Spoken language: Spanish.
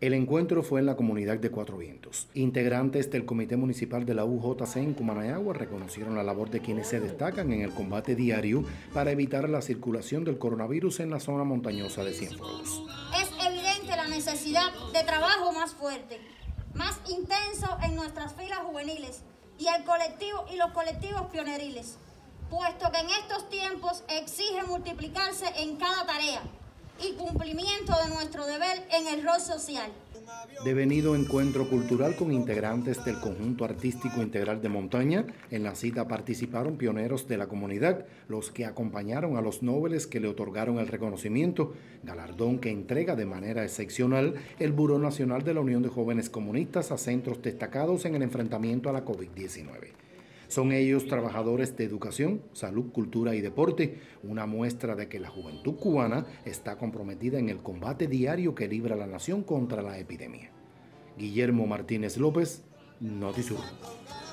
El encuentro fue en la comunidad de Cuatro Vientos. Integrantes del Comité Municipal de la UJC en Cumanayagua reconocieron la labor de quienes se destacan en el combate diario para evitar la circulación del coronavirus en la zona montañosa de Cienfuegos. Es evidente la necesidad de trabajo más fuerte, más intenso en nuestras filas juveniles y los colectivos pioneriles, puesto que en estos tiempos exige multiplicarse en cada tarea y cumplimiento de nuestro deber en el rol social. Devenido encuentro cultural con integrantes del Conjunto Artístico Integral de Montaña, en la cita participaron pioneros de la comunidad, los que acompañaron a los nobles que le otorgaron el reconocimiento, galardón que entrega de manera excepcional el Buró Nacional de la Unión de Jóvenes Comunistas a centros destacados en el enfrentamiento a la COVID-19. Son ellos trabajadores de educación, salud, cultura y deporte, una muestra de que la juventud cubana está comprometida en el combate diario que libra la nación contra la epidemia. Guillermo Martínez López, Notisur.